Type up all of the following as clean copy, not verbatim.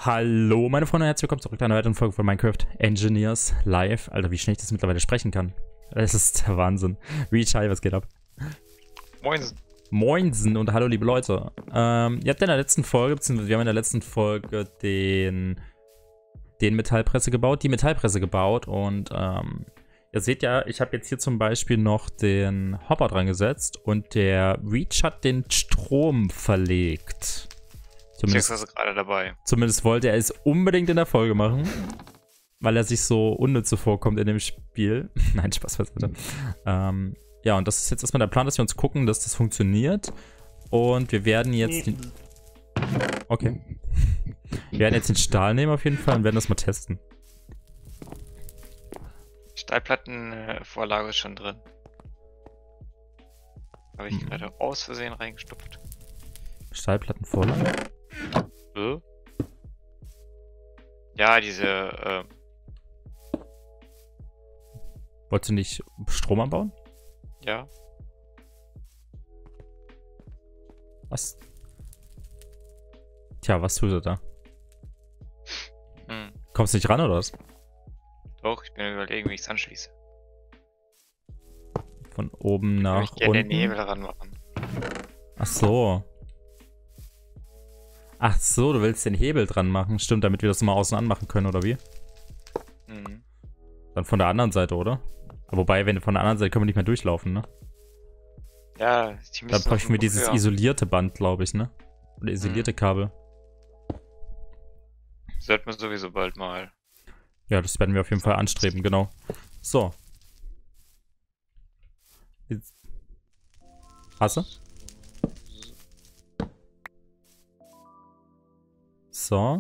Hallo meine Freunde, herzlich willkommen zurück zu einer weiteren Folge von Minecraft Engineers Live. Alter, wie schnell ich das mittlerweile sprechen kann. Das ist der Wahnsinn. Reach, hi, was geht ab? Moinsen. Moinsen und hallo liebe Leute. Ihr habt in der letzten Folge, beziehungsweise wir haben in der letzten Folge die Metallpresse gebaut und ihr seht ja, ich habe jetzt hier zum Beispiel noch den Hopper dran gesetzt und der Reach hat den Strom verlegt. Zumindest wollte er es unbedingt in der Folge machen, weil er sich so unnütze vorkommt in dem Spiel. Nein, Spaß beiseite. Ja, und das ist jetzt erstmal der Plan, dass wir uns gucken, dass das funktioniert. Und wir werden jetzt Okay. Wir werden jetzt den Stahl nehmen auf jeden Fall und werden das mal testen. Stahlplattenvorlage ist schon drin. Habe ich gerade aus Versehen reingestopft. Stahlplattenvorlage? Ja, diese, Wolltest du nicht Strom anbauen? ja. Was? Tja, was tust du da? Kommst du nicht ran, oder was? Doch, ich bin überlegen, wie ich es anschließe. Von oben nach Ich gerne den unten? Nebel ranmachen. Ach so. Ach so, du willst den Hebel dran machen. Stimmt, damit wir das mal außen an machen können, oder wie? Dann von der anderen Seite, oder? Wobei, wenn von der anderen Seite können wir nicht mehr durchlaufen, ne? Ja, Dann bräuchten wir dieses isolierte Band, glaube ich, ne? Oder isolierte Kabel. Sollten wir sowieso bald mal. Ja, das werden wir auf jeden Fall anstreben, genau. So. Jetzt. Hast du? So.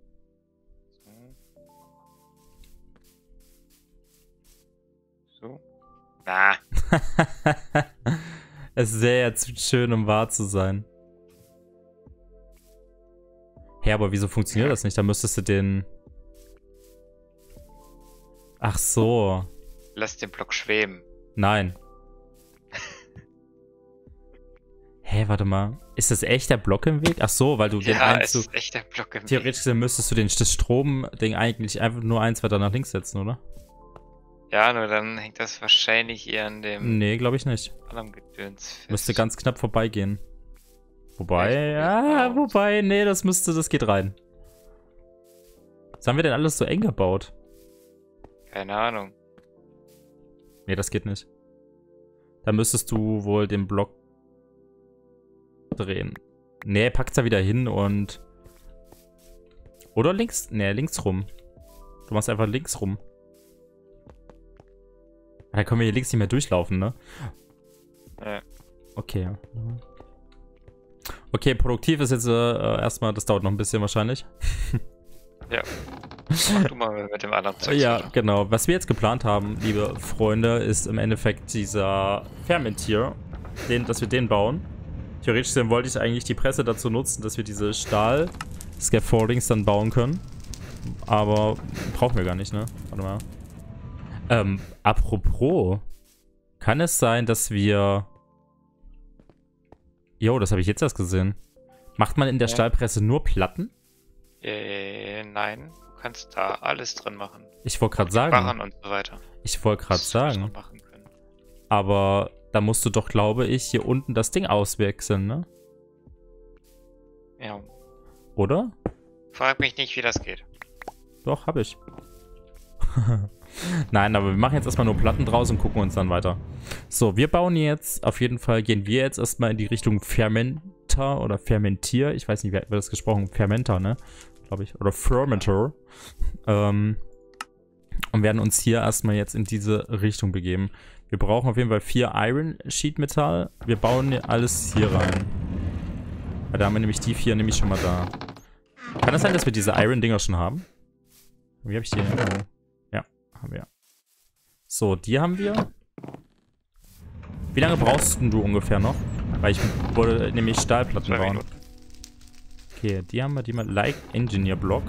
So. Na. Es ist sehr zu schön, um wahr zu sein. Hä, aber wieso funktioniert das nicht? Da müsstest du den... Ach so. Lass den Block schweben. Nein. Hä, warte mal. Ist das echt der Block im Weg? Ach so, weil du den es ist echt der Block im Weg. Theoretisch müsstest du das Strom-Ding eigentlich einfach nur eins weiter nach links setzen, oder? Ja, nur dann hängt das wahrscheinlich eher an dem Nee, glaube ich nicht. anderen Gedöns fest. Müsste ganz knapp vorbeigehen. Wobei, nee, das geht rein. Was haben wir denn alles so eng gebaut? Keine Ahnung. Nee, das geht nicht. Da müsstest du wohl den Block drehen. Nee, pack's da wieder hin und... Oder links? Nee, links rum. Du machst einfach links rum. Da können wir hier links nicht mehr durchlaufen, ne? Ja. Okay. Okay, produktiv ist jetzt erstmal, das dauert noch ein bisschen wahrscheinlich. Ja. Mach du mal mit dem anderen Zeug. Ja, genau. Was wir jetzt geplant haben, liebe Freunde, ist im Endeffekt dieser Fermentier, dass wir den bauen. Theoretisch wollte ich eigentlich die Presse dazu nutzen, dass wir diese Stahl-Scaffoldings dann bauen können. Aber brauchen wir gar nicht, ne? Warte mal. Apropos, kann es sein, dass wir... Jo, das habe ich jetzt erst gesehen. Macht man in der Stahlpresse nur Platten? Nein, du kannst da alles drin machen. Ich wollte gerade sagen. Barren und so weiter. Ich wollte gerade sagen. Aber da musst du doch, glaube ich, hier unten das Ding auswechseln, ne? Ja. Oder? Frag mich nicht, wie das geht. Doch, habe ich. Nein, aber wir machen jetzt erstmal nur Platten draus und gucken uns dann weiter. So, wir bauen jetzt, auf jeden Fall gehen wir jetzt erstmal in die Richtung Fermenter oder Fermentier. Ich weiß nicht, wie wird das gesprochen? Fermenter, ne? Glaube ich. Oder Fermenter. Und werden uns hier erstmal jetzt in diese Richtung begeben. Wir brauchen auf jeden Fall 4 Iron Sheet Metall. Wir bauen alles hier rein. Weil da haben wir nämlich die 4 nämlich schon mal da. Kann es sein, dass wir diese Iron Dinger schon haben? Wie habe ich die denn? Ja, haben wir. So, die haben wir. Wie lange brauchst du ungefähr noch? Weil ich wollte nämlich Stahlplatten bauen. Okay, die haben wir, die mal Like Engineer Block.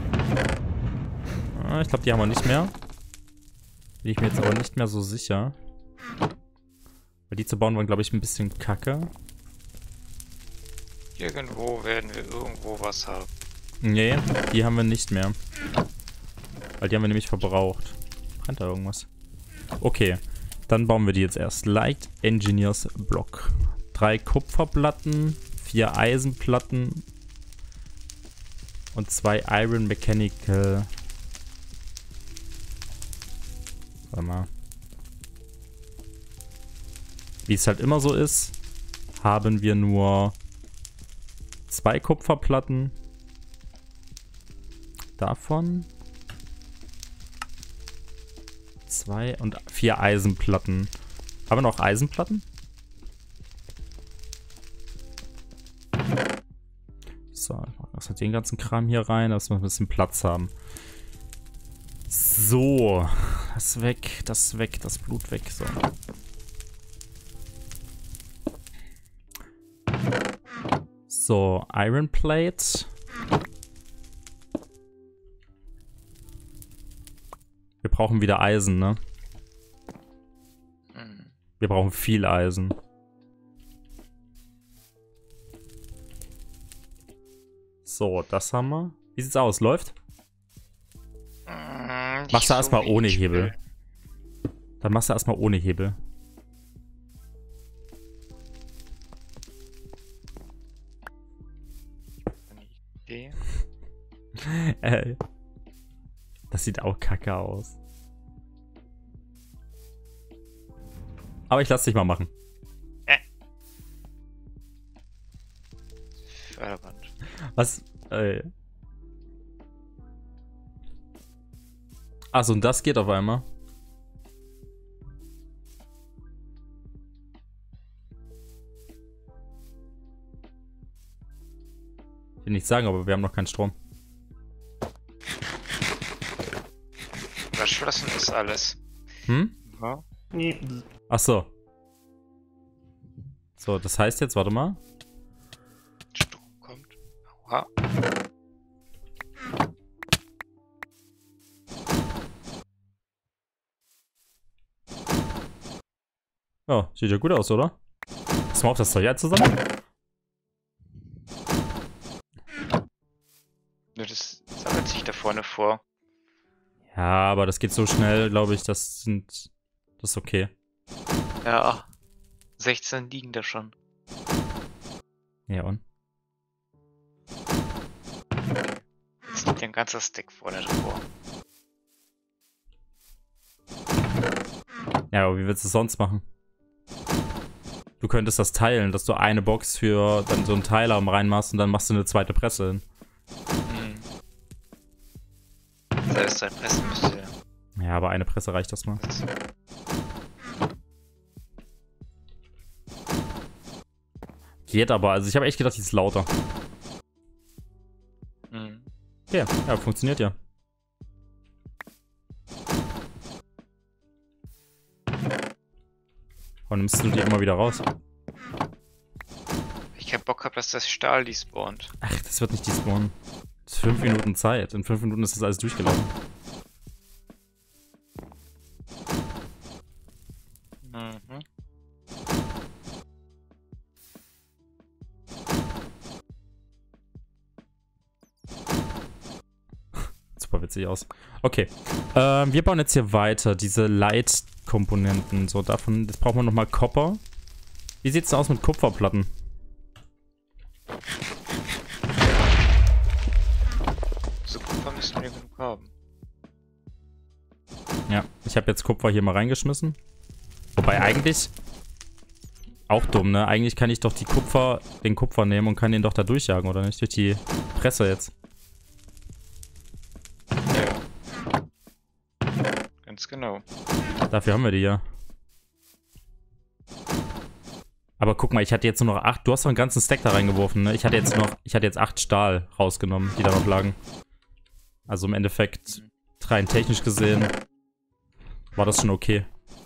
Ich glaube, die haben wir nicht mehr. Bin ich mir jetzt aber nicht mehr so sicher. Weil die zu bauen waren, glaube ich, ein bisschen kacke. Irgendwo werden wir irgendwo was haben. Nee, die haben wir nicht mehr. Weil die haben wir nämlich verbraucht. Brennt da irgendwas? Okay, dann bauen wir die jetzt erst. Light Engineers Block. 3 Kupferplatten, 4 Eisenplatten und 2 Iron Mechanical. Warte mal. Wie es halt immer so ist, haben wir nur 2 Kupferplatten. Davon 2 und 4 Eisenplatten. Haben wir noch Eisenplatten? So, was hat den ganzen Kram hier rein, dass wir ein bisschen Platz haben. So, das weg, das weg, das Blut weg. So. So, Iron Plate. Wir brauchen wieder Eisen, ne? Wir brauchen viel Eisen. So, das haben wir. Wie sieht's aus? Läuft? Machst du erstmal ohne Hebel. Dann machst du erstmal ohne Hebel. Idee. Das sieht auch kacke aus. Aber ich lass dich mal machen. Förderband. Was? Achso, und das geht auf einmal. Ich will nichts sagen, aber wir haben noch keinen Strom. Verschlossen ist alles. Hm? Ja. Achso. So, das heißt jetzt, warte mal. Strom kommt. Oha. Ja, sieht ja gut aus, oder? Pass mal auf, das Zeug ja zusammen. Nur das sammelt sich da vorne vor. Ja, aber das geht so schnell, glaube ich, das ist okay. Ja, 16 liegen da schon. Ja, und? Jetzt liegt ein ganzer Stack vorne davor. Ja, aber wie willst du es sonst machen? Du könntest das teilen, dass du eine Box für dann so einen Teiler reinmachst und dann machst du eine zweite Presse hin. Selbst zwei Pressen müsste. Ja, aber eine Presse reicht das mal. Geht aber, also ich habe echt gedacht, die ist lauter. Ja, ja, funktioniert ja. Und nimmst du die immer wieder raus? Ich keinen Bock habe, dass das Stahl despawnt. Ach, das wird nicht despawnen. Das ist 5 Minuten Zeit. In 5 Minuten ist das alles durchgelaufen. Super witzig aus. Okay. Wir bauen jetzt hier weiter. Diese Light-Komponenten. So, davon. Jetzt brauchen wir nochmal Copper. Wie sieht's denn aus mit Kupferplatten? So Kupfer müssen wir genug haben. Ja, ich habe jetzt Kupfer hier mal reingeschmissen. Wobei eigentlich... Auch dumm, ne? Eigentlich kann ich doch den Kupfer nehmen und kann den doch da durchjagen, oder nicht? Durch die Presse jetzt. Ja. Ganz genau. Dafür haben wir die ja. Aber guck mal, ich hatte jetzt nur noch 8. Du hast doch einen ganzen Stack da reingeworfen, ne? Ich hatte jetzt 8 Stahl rausgenommen, die da noch lagen. Also im Endeffekt, rein technisch gesehen, war das schon okay.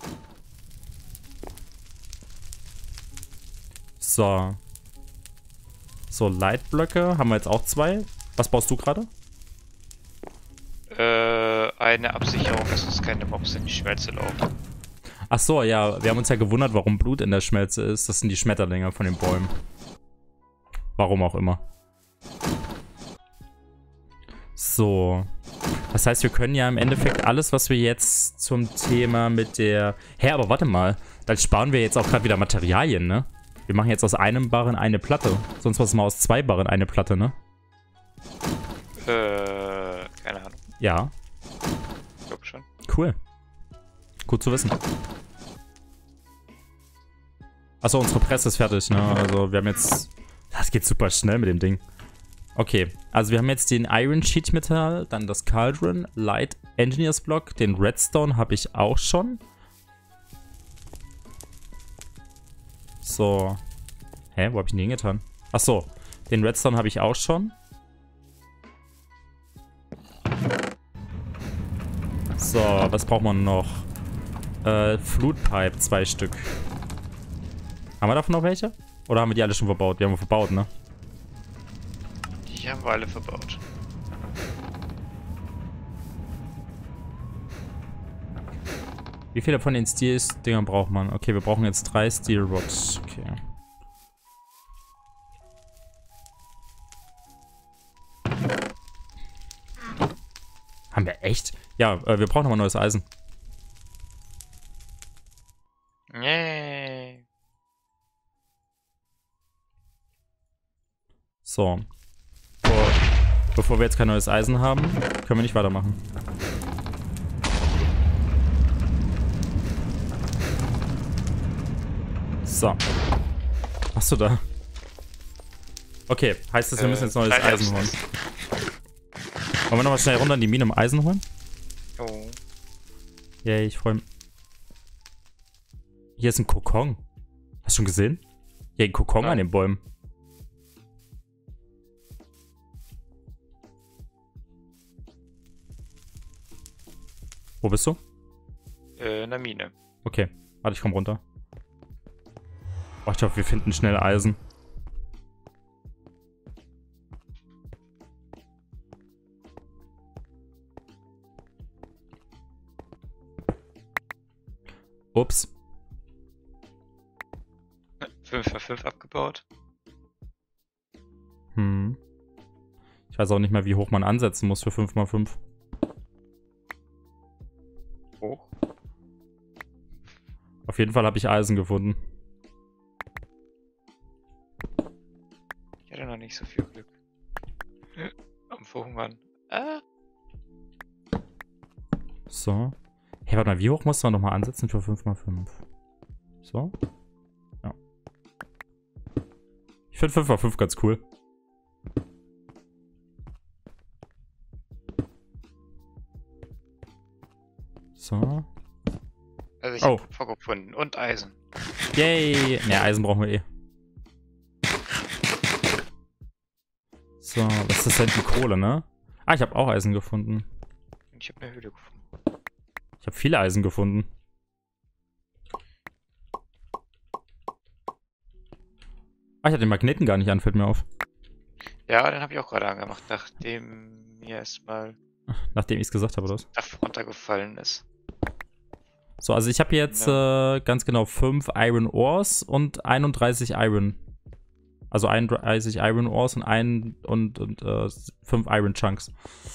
So. So, Leitblöcke haben wir jetzt auch 2. Was baust du gerade? Eine Absicherung, dass uns keine Mobs in die Schmelze laufen. Ach so, ja, wir haben uns ja gewundert, warum Blut in der Schmelze ist. Das sind die Schmetterlinge von den Bäumen. Warum auch immer. So. Das heißt, wir können ja im Endeffekt alles, was wir jetzt zum Thema mit der... Hä, aber warte mal. Dann sparen wir jetzt auch gerade wieder Materialien, ne? Wir machen jetzt aus einem Barren eine Platte. Sonst was mal aus 2 Barren eine Platte, ne? Keine Ahnung. Ja. Ich glaube schon. Cool. Gut zu wissen. Achso, unsere Presse ist fertig, ne? Also wir haben jetzt... Das geht super schnell mit dem Ding. Okay, also wir haben jetzt den Iron Sheet Metal, dann das Cauldron, Light Engineers Block, den Redstone habe ich auch schon. So. Hä, wo habe ich den hingetan? Achso, den Redstone habe ich auch schon. So, was braucht man noch? Flute Pipe, 2 Stück. Haben wir davon noch welche? Oder haben wir die alle schon verbaut? Die haben wir verbaut, ne? Die haben wir alle verbaut. Wie viele von den Steel-Dingern braucht man? Okay, wir brauchen jetzt 3 Steel Rods. Okay. Haben wir echt? Ja, wir brauchen nochmal neues Eisen. Yay. So. Bevor wir jetzt kein neues Eisen haben, können wir nicht weitermachen. So. Machst du da? Okay, heißt das, wir müssen jetzt neues Eisen holen. Wollen wir nochmal schnell runter in die Mine um Eisen holen? Oh. Yay, ich freue mich. Hier ist ein Kokon. Hast du schon gesehen? Hier ein Kokon an den Bäumen. Wo bist du? In der Mine. Okay, warte, ich komm runter. Oh, ich hoffe, wir finden schnell Eisen. Ups. 5x5 abgebaut. Ich weiß auch nicht mehr, wie hoch man ansetzen muss für 5x5. Hoch. Auf jeden Fall habe ich Eisen gefunden. Ich hatte noch nicht so viel Glück. Am Verhungern. So. Hey, warte mal, wie hoch muss man nochmal ansetzen für 5x5? So. Ja. Ich finde 5x5 ganz cool. So. Also ich habe Kupfer gefunden und Eisen. Yay! Ne, Eisen brauchen wir eh. So, was ist denn die Kohle, ne? Ah, ich habe auch Eisen gefunden. Ich habe eine Höhle gefunden. Ich habe viele Eisen gefunden. Ah, ich hatte den Magneten gar nicht an, fällt mir auf. Ja, den habe ich auch gerade angemacht, nachdem mir erstmal Nachdem ich es gesagt habe, oder was? das runtergefallen ist. So, also ich habe jetzt ganz genau 5 Iron Ores und 31 Iron. Also 31 Iron Ores und 5 Iron Chunks.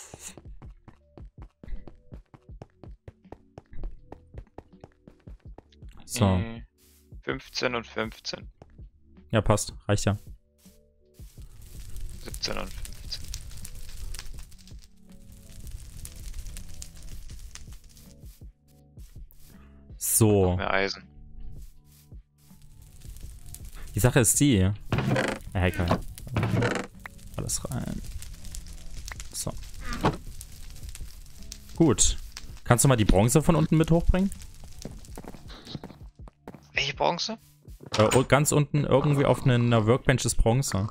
So. 15 und 15. Ja, passt. Reicht ja. 17 und 15. So. Noch mehr Eisen. Die Sache ist die. Ja, egal. Alles rein. So. Gut. Kannst du mal die Bronze von unten mit hochbringen? Welche Bronze? Ganz unten irgendwie auf einer Workbench ist Bronze.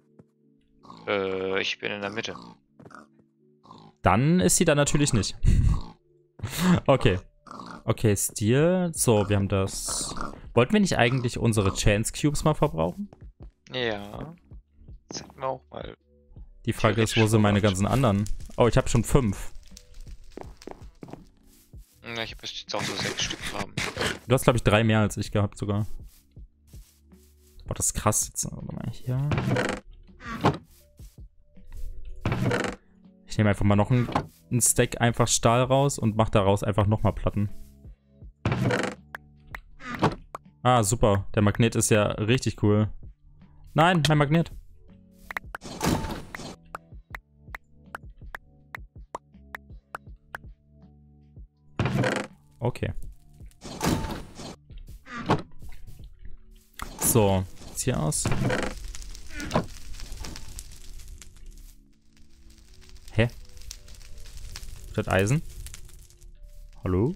Ich bin in der Mitte. Dann ist sie da natürlich nicht. Okay. Okay, Steel. So, wir haben das. Wollten wir nicht eigentlich unsere Chance Cubes mal verbrauchen? Ja. Das hätten wir auch mal. Die Frage ist, wo sind meine ganzen anderen? Oh, ich habe schon 5. Na, ich habe jetzt auch so 6 Stück haben. Du hast, glaube ich, 3 mehr als ich gehabt sogar. Boah, das ist krass. Jetzt, warte mal hier. Ich nehme einfach mal noch einen Stack einfach Stahl raus und mache daraus einfach nochmal Platten. Ah, super. Der Magnet ist ja richtig cool. Nein, mein Magnet. Okay. So, sieht's hier aus. Hä? Statt Eisen? Hallo?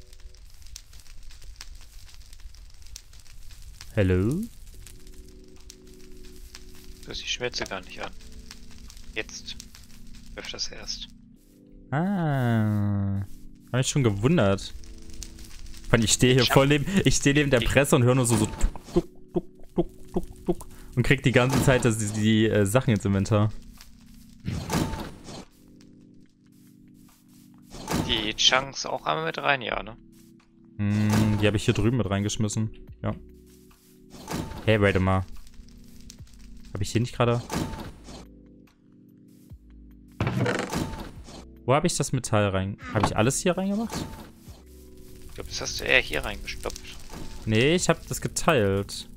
Hallo? Du hast die Schmelze gar nicht an. Jetzt läuft das erst. Ah. Hab ich schon gewundert. Ich stehe hier voll neben der Presse und höre nur so duck, duck, duck, duck, duck, und krieg die ganze Zeit die Sachen ins Inventar. Die Chunks auch einmal mit rein, ja, ne? Die habe ich hier drüben mit reingeschmissen. Ja. Hey, warte mal. Habe ich hier nicht gerade... Wo habe ich das Metall rein... Habe ich alles hier reingemacht? Ich glaube, das hast du eher hier reingestopft. Nee, ich habe das geteilt.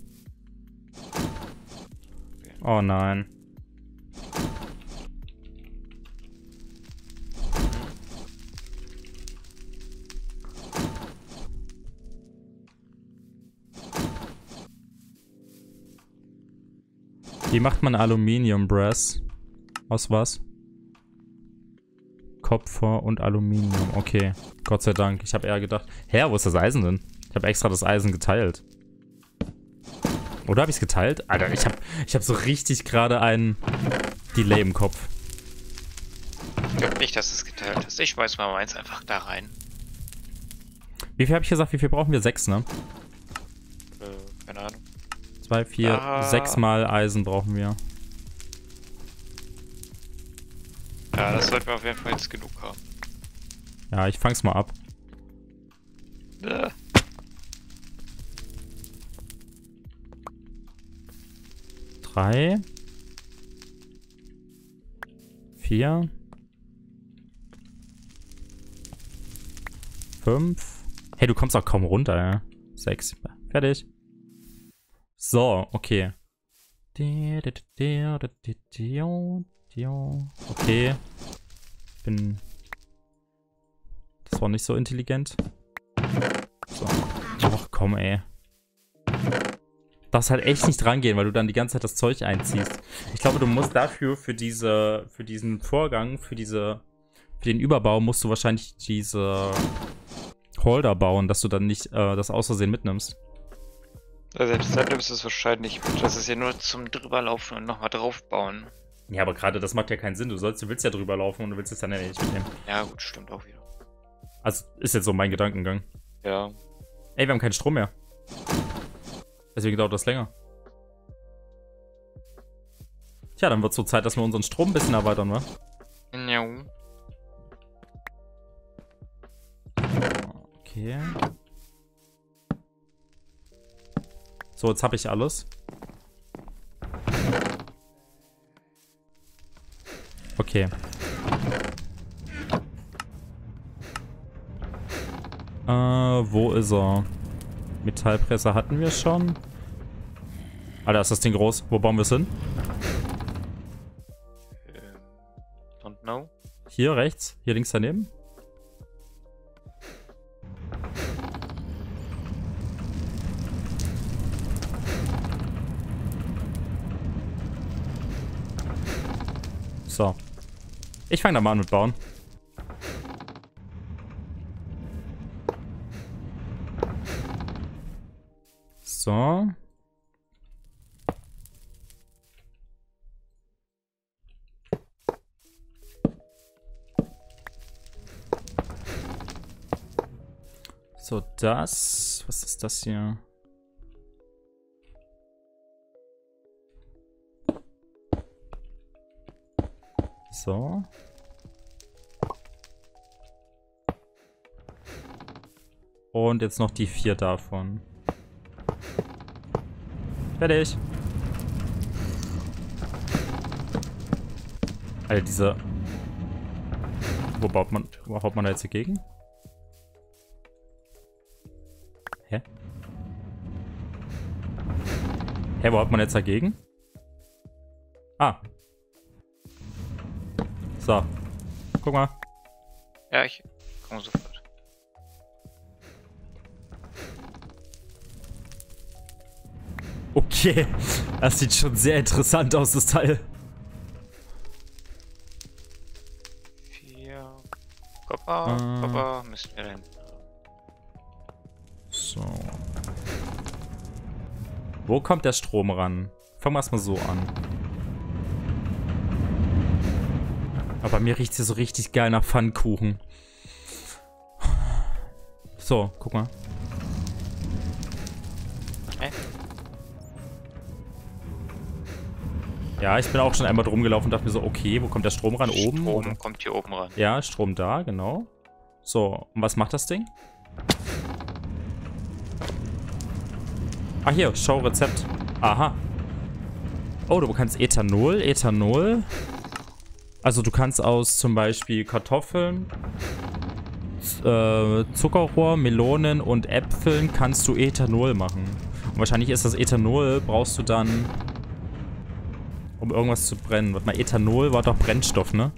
Okay. Oh nein. Wie macht man Aluminium Brass? Aus was? Kupfer und Aluminium. Okay, Gott sei Dank. Ich habe eher gedacht, hä, wo ist das Eisen denn? Ich habe extra das Eisen geteilt. Oder habe ich es geteilt? Alter, ich hab so richtig gerade einen Delay im Kopf. Ich glaube nicht, dass du es geteilt hast. Ich schmeiß mal meins einfach da rein. Wie viel habe ich gesagt? Wie viel brauchen wir? 6, ne? Keine Ahnung. 2, 4, 6 mal Eisen brauchen wir. Ja, das sollten wir auf jeden Fall jetzt genug haben. Ja, ich fang's mal ab. 3, 4, 5. Hey, du kommst auch kaum runter, ja. 6. Fertig. So, okay. Okay. Das war nicht so intelligent. So. Ach komm, ey. Darfst halt echt nicht rangehen, weil du dann die ganze Zeit das Zeug einziehst. Ich glaube, du musst dafür, für diesen Vorgang, für den Überbau, musst du wahrscheinlich diese Holder bauen, dass du dann nicht das aus Versehen mitnimmst. Ja, selbst dann nimmst du es wahrscheinlich mit. Das ist ja nur zum drüberlaufen und nochmal draufbauen. Ja, aber gerade das macht ja keinen Sinn. Du willst ja drüber laufen und du willst es dann ja nicht mitnehmen. Ja, gut, stimmt auch wieder. Also, ist jetzt so mein Gedankengang. Ja. Ey, wir haben keinen Strom mehr. Deswegen dauert das länger. Tja, dann wird es so Zeit, dass wir unseren Strom ein bisschen erweitern, wa? Ja. Okay. So, jetzt habe ich alles. Okay. Wo ist er? Metallpresse hatten wir schon. Alter, ist das Ding groß. Wo bauen wir es hin? Don't know. Hier rechts, hier links daneben. So. Ich fange da mal an mit Bauen. So. So, das. Was ist das hier? So. Und jetzt noch die 4 davon. Fertig. Alter, Wo haut man da jetzt dagegen? Hä? Hä, wo haut man jetzt dagegen? Ah. So. Guck mal. Ja, ich komme sofort. Okay. Das sieht schon sehr interessant aus, das Teil. 4. Kopper müssen wir denn. So. Wo kommt der Strom ran? Fangen wir erstmal so an. Aber bei mir riecht es hier so richtig geil nach Pfannkuchen. So, guck mal. Hä? Ja, ich bin auch schon einmal drum gelaufen und dachte mir so, okay, wo kommt der Strom ran? Oben? Strom Oder? kommt hier oben ran. Ja, Strom da, genau. So, und was macht das Ding? Ah, hier, Show Rezept. Aha. Oh, du kannst Ethanol. Also du kannst aus zum Beispiel Kartoffeln, Zuckerrohr, Melonen und Äpfeln kannst du Ethanol machen. Und wahrscheinlich ist das Ethanol, brauchst du dann, um irgendwas zu brennen. Warte mal, Ethanol war doch Brennstoff, ne?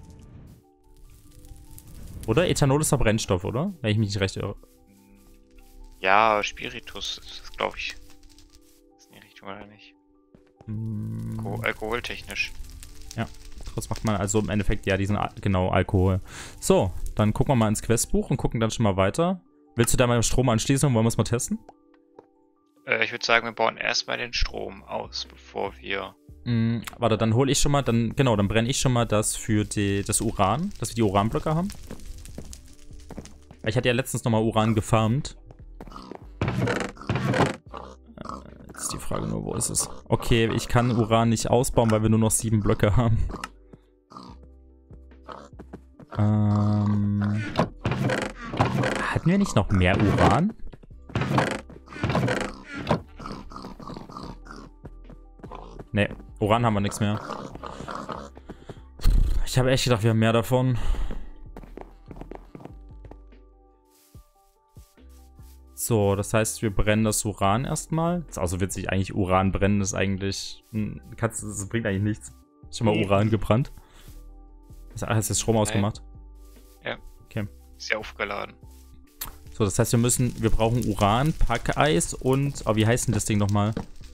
Oder? Ethanol ist doch Brennstoff, oder? Wenn ich mich nicht recht irre. Ja, Spiritus ist das, glaube ich. Ist in die Richtung oder nicht? Alkoholtechnisch. Ja, das macht man also im Endeffekt ja diesen, genau, Alkohol. So, dann gucken wir mal ins Questbuch und gucken dann schon mal weiter. Willst du da mal Strom anschließen und wollen wir es mal testen? Ich würde sagen, wir bauen erstmal den Strom aus, bevor wir... Warte, dann hole ich schon mal, dann brenne ich schon mal das für das Uran, dass wir die Uranblöcke haben. Ich hatte ja letztens nochmal Uran gefarmt. Jetzt ist die Frage nur, wo ist es? Okay, ich kann Uran nicht ausbauen, weil wir nur noch 7 Blöcke haben. Hatten wir nicht noch mehr Uran? Ne, Uran haben wir nichts mehr. Ich habe echt gedacht, wir haben mehr davon. So, das heißt, wir brennen das Uran erstmal. Das ist auch so witzig, eigentlich Uran brennen ist eigentlich... Das bringt eigentlich nichts. Schon mal Uran gebrannt. Hast du jetzt Strom ausgemacht? Ja. Okay. Ist ja aufgeladen. So, das heißt, wir brauchen Uran, Packeis und... Oh, wie heißt denn das Ding nochmal?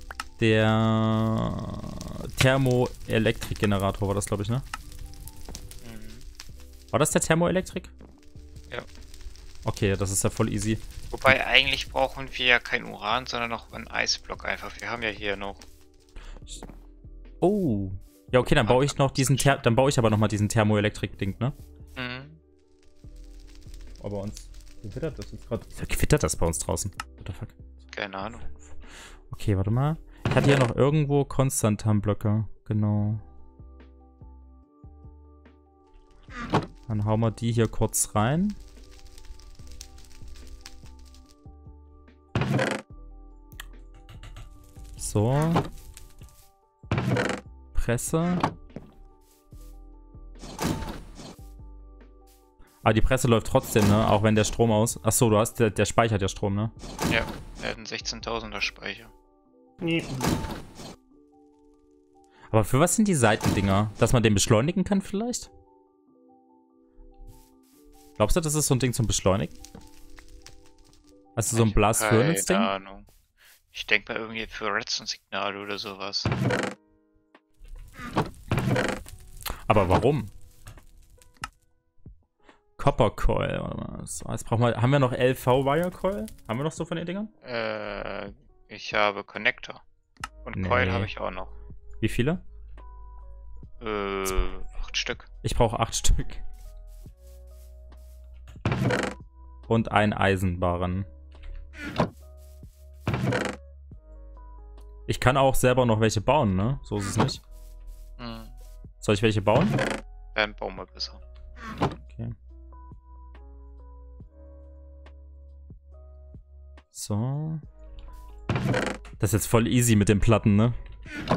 Der Thermoelektrikgenerator war das, glaube ich, ne? War das der Thermoelektrik? Ja. Okay, das ist ja voll easy. Wobei, eigentlich brauchen wir ja kein Uran, sondern noch einen Eisblock einfach. Wir haben ja hier noch... Oh. Ja, okay, dann baue ich noch diesen dann baue ich aber nochmal diesen Thermoelektrik-Ding, ne? Aber uns... Gewittert das jetzt gerade? Gewittert das bei uns draußen? What the fuck? Keine Ahnung. Okay, warte mal. Ich hatte ja noch irgendwo Konstantanblöcke. Genau. Dann hauen wir die hier kurz rein. So. Presse. Aber die Presse läuft trotzdem, ne? Auch wenn der Strom aus... Achso, du hast... Der speichert ja Strom, ne? Ja, er hat einen 16.000er Speicher. Aber für was sind die Seitendinger? Dass man den beschleunigen kann vielleicht? Glaubst du, das ist so ein Ding zum Beschleunigen? Also so ein Blast Furnace Ding? Keine Ahnung. Ich denke mal irgendwie für Redstone-Signale oder sowas. Aber warum? Copper Coil. Warte mal. So, jetzt brauchen wir... Haben wir noch LV Wire Coil? Haben wir noch so von den Dingern? Ich habe Connector. Und Nee. Coil habe ich auch noch. Wie viele? 8 Stück. Ich brauche 8 Stück. Und einen Eisenbarren. Ich kann auch selber noch welche bauen, ne? So ist es nicht. Soll ich welche bauen? Dann bauen wir besser. Okay. So. Das ist jetzt voll easy mit den Platten, ne?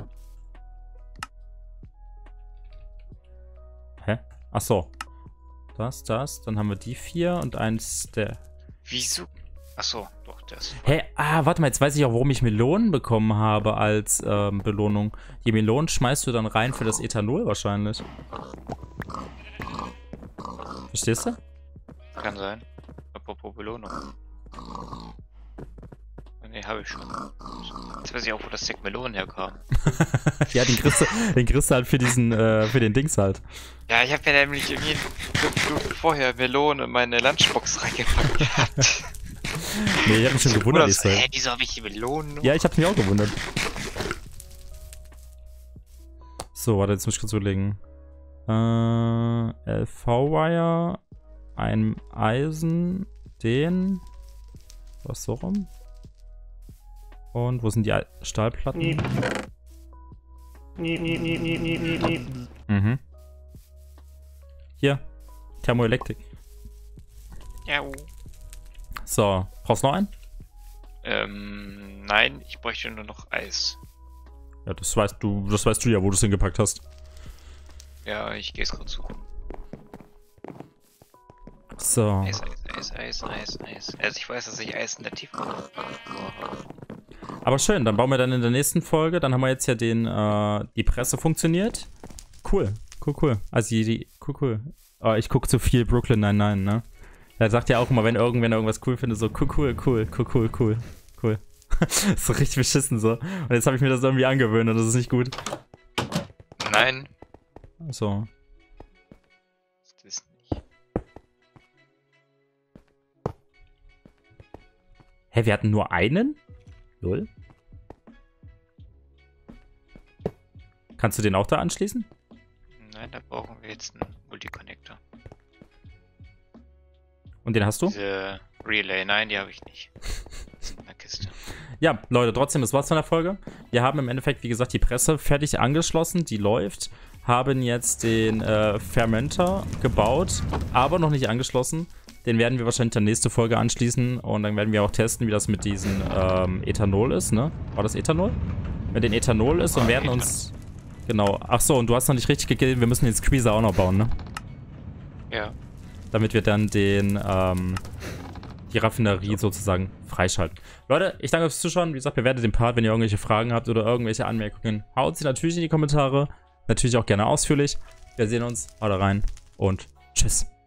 Hä? Ach so. Das. Dann haben wir die 4 und eins der... Wieso? Achso, doch, das. Hey, warte mal, jetzt weiß ich auch, warum ich Melonen bekommen habe als Belohnung. Die Melonen schmeißt du dann rein für das Ethanol wahrscheinlich. Verstehst du? Kann sein. Apropos Belohnung. Ne, habe ich schon. Jetzt weiß ich auch, wo das Stack Melonen herkam. Ja, den kriegst du halt für diesen, für den Dings halt. Ja, ich habe ja nämlich irgendwie 5 Minuten vorher Melonen in meine Lunchbox reingepackt gehabt. Nee, ich hab mich schon gewundert. So, wieso habe ich die Melonen? Ja, ich hab's mich auch gewundert. So, warte, jetzt muss ich kurz überlegen. LV-Wire, ein Eisen, den... Was so rum? Und wo sind die Stahlplatten? Mhm. Hier, Thermoelektrik. Ja. So, brauchst du noch einen? Nein, ich bräuchte nur noch Eis. Ja, das weißt du ja, wo du es hingepackt hast. Ja, ich gehe es kurz suchen. So. Eis. Also ich weiß, dass ich Eis in der Tiefkühltruhe habe. Aber schön, dann bauen wir dann in der nächsten Folge. Dann haben wir jetzt ja die Presse funktioniert. Cool. Also cool. Oh, ich gucke zu viel Brooklyn Nine-Nine, ne? Er sagt ja auch immer, wenn irgendwas cool findet, so cool. Ist so richtig beschissen so. Und jetzt habe ich mir das irgendwie angewöhnt und das ist nicht gut. Nein. So. Das ist nicht. Hä, wir hatten nur einen? Lol. Kannst du den auch da anschließen? Nein, da brauchen wir jetzt einen Multiconnector. Und den hast du? Diese Relay, nein, die habe ich nicht. Das ist in der Kiste. Ja, Leute, trotzdem, das war's von der Folge. Wir haben im Endeffekt, wie gesagt, die Presse fertig angeschlossen, die läuft. Haben jetzt den Fermenter gebaut, aber noch nicht angeschlossen. Den werden wir wahrscheinlich in der nächsten Folge anschließen und dann werden wir auch testen, wie das mit diesem Ethanol ist, ne? War das Ethanol? Mit dem Ethanol ist und werden uns... Genau. Achso, und du hast noch nicht richtig gegeben, wir müssen den Squeezer auch noch bauen, ne? Ja. Damit wir dann die Raffinerie sozusagen freischalten. Leute, ich danke fürs Zuschauen. Wie gesagt, bewertet den Part, wenn ihr irgendwelche Fragen habt oder irgendwelche Anmerkungen. Haut sie natürlich in die Kommentare. Natürlich auch gerne ausführlich. Wir sehen uns. Haut rein und tschüss.